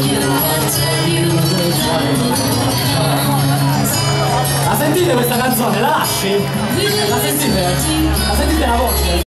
La sentite questa canzone? La lasci? La sentite? La sentite la voce?